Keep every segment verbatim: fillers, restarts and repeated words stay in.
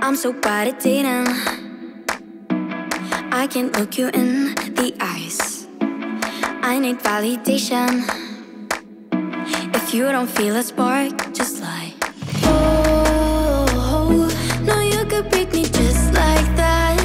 I'm so bad at dating. I can't look you in the eyes. I need validation. If you don't feel a spark, just lie. Oh, no, you could break me just like that.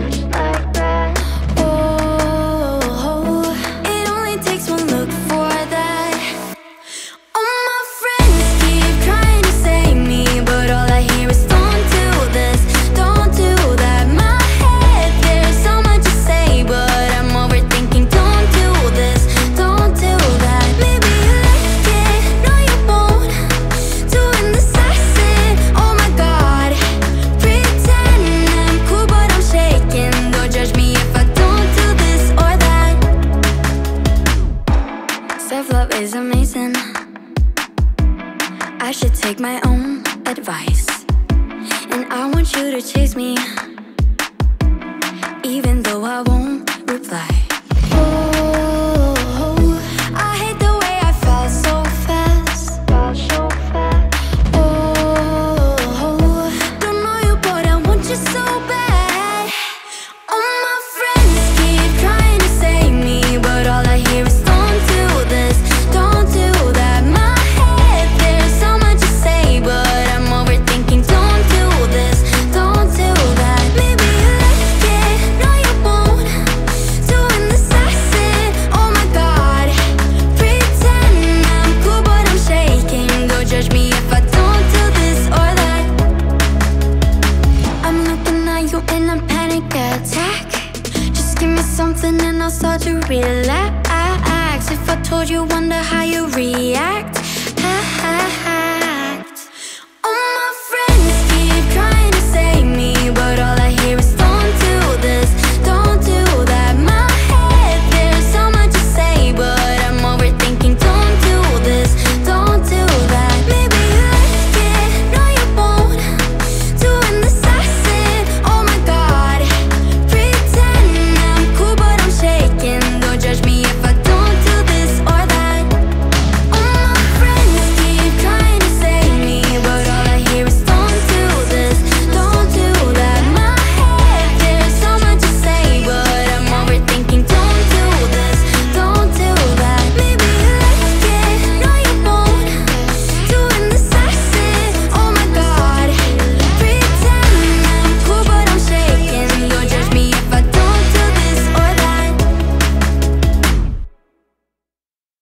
Oh, it only takes one look for that. All my friends keep trying to save me, but all I hear is don't do this, don't do that. My head, there's so much to say, but I'm overthinking. Don't do this, don't do that. Maybe you like it, no you won't. Too indecisive, oh my god. Pretend I'm cool but I'm shaking. Don't judge me if I don't do this or that. Self-love is amazing. I should take my own advice. And I want you to chase me, even though I won't reply. Oh, I hate the way I fell so fast. Oh, don't know you but I want you so bad. All my friends keep trying to save me, but all I hear is don't do this, don't do that. My head, there's so much to say, but I'm overthinking. Don't do this, don't do that. Maybe you like it, no you won't. Too indecisive, oh my god. Pretend I'm cool but I'm shaking. Don't judge me if I don't do this or that. I'm looking at you in a panic attack. Just give me something and I'll start to relax. If I told you one